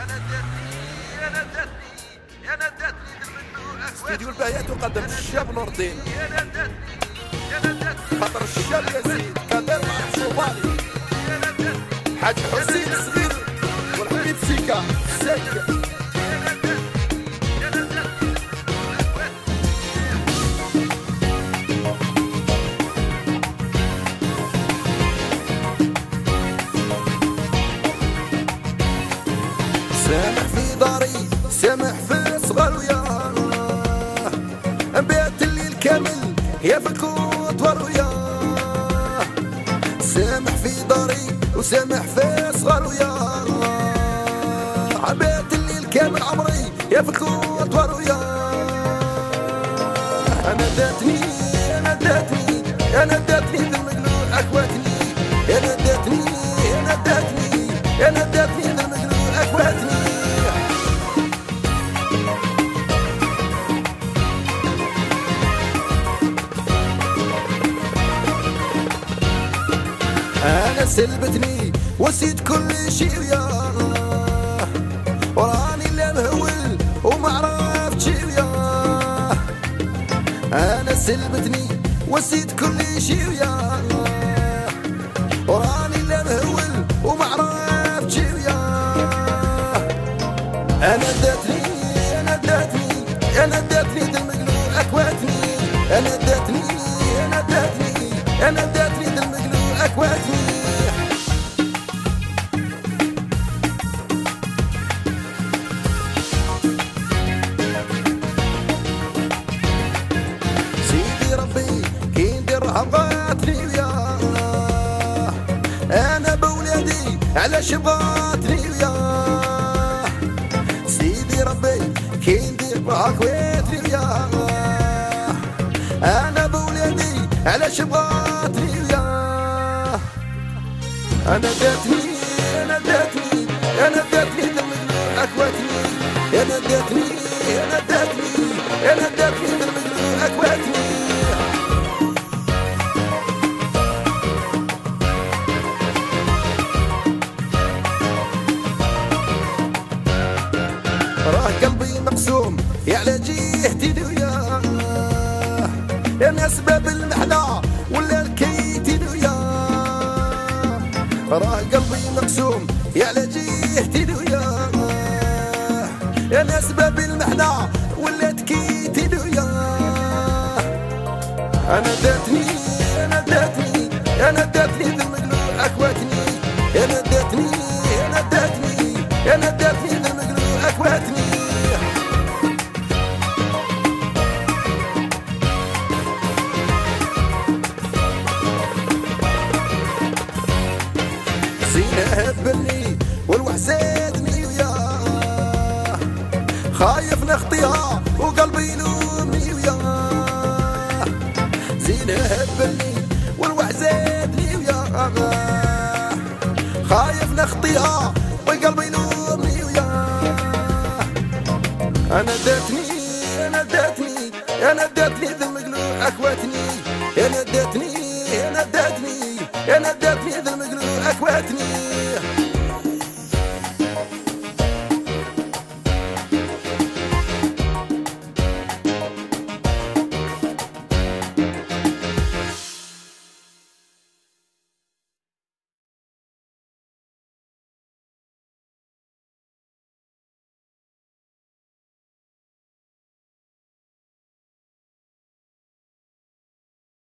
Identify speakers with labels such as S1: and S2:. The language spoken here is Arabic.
S1: استديو الباهية تقدم الشاب نور الدين، خاطر الشاب يزيد كادر مع الصومالي، حاج حسين الصغير والحبيب سيكا سيك. سامح في داري سامح في صغر وياه، بيت الليل كامل يا فكوت وروياه. سامح في داري وسامح في صغر وياه، بيت الليل كامل عمري يا فكوت وروياه. انا داتني انا داتني انا داتني ذي المقلوب اكواتني، انا داتني انا داتني انا داتني ذي المقلوب اكواتني. أنا سلبتني وسيت كل شي وياه، وراني اللي مهول وما عرفت شي وياه. أنا سلبتني وسيت كل شي وياه، وراني اللي مهول وما عرفت شي وياه. أنا داتني أنا داتني أنا داتني ذي المقلوب أكواتني، أنا داتني أنا داتني أنا داتني ذي المقلوب أكواتني. سيدي ربي كي ندير هبطني وياه، أنا بولادي علاش بغاتني وياه. سيدي ربي كي ندير هكواتني وياه، أنا بولادي علاش بغاتني وياه. أنا داتني أنا داتني أنا داتني ذي المقلوب أكواتني، أنا داتني أنا داتني أنا داتني ذي المقلوب أكواتني. راه قلبي مقسوم يا على جهتي وياه، يا اسباب المحنة ولا لكيتي وياه. راه قلبي مقسوم يا على جهتي وياه، يا اسباب المحنة ولا تكيتي وياه. انا داتني انا داتني انا داتني ذي المقلوب اكواتني، انا داتني انا داتني انا داتني ذي المقلوب اكواتني. زينة هبلني والوحزادني وياه، خايف نخطيها وقلبي يلومني وياه. زينة هبلني والوحزادني وياه، خايف نخطيها وقلبي يلومني وياه. أنا داتني أنا داتني أنا داتني ذي المقلوب أكواتني، أنا داتني أنا داتني أنا داتني ذي المقلوب أكواتني.